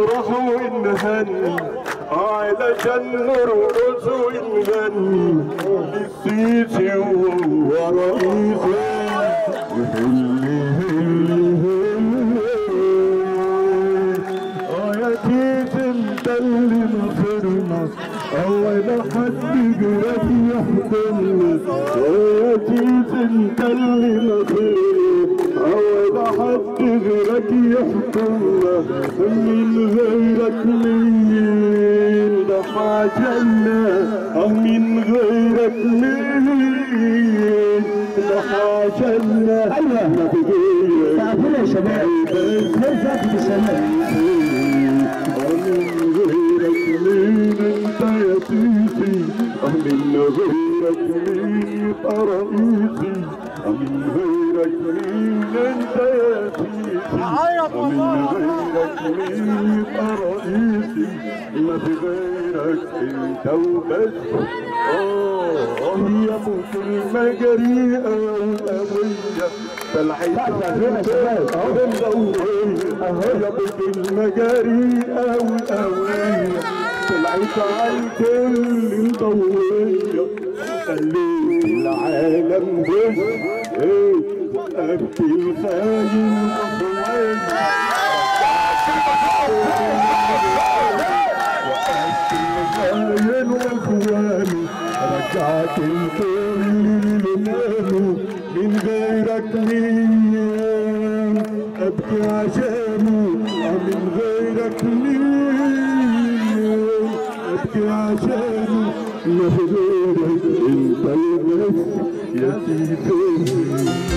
نفرح ونهني علشان نرقص ونغني للسيسي وهو رئيسي وهلي هلي هلي يا سيسي انت اللي نصرنا اول حد جراك يحضننا يا سيسي انت اللي نصرنا اول حد غيرك يحكمنا من غيرك مين ده حاجنا من غيرك مين ده حاجنا ايوه ما تجيش تعرفون يا شباب ازاي فاتت الشباب من غيرك مين انت يا سيسي من غيرك مين يبقى رئيسي من غيرك مين انت يا سيدي من غيرك مين يبقى رئيسي ما في غيرك انت وبس يا ابو كلمة جريئة وقوية طلعت يا ابو كلمة جريئة وقوية طلعت على الكل الضوية خليت العالم بس وقفت الخاين وقفت الخاين واخواني رجعت الكل لمامه من غيرك مين ابكي عشانه من غيرك مين ابكي عشانه ما في غيرك انت البس يا سيدي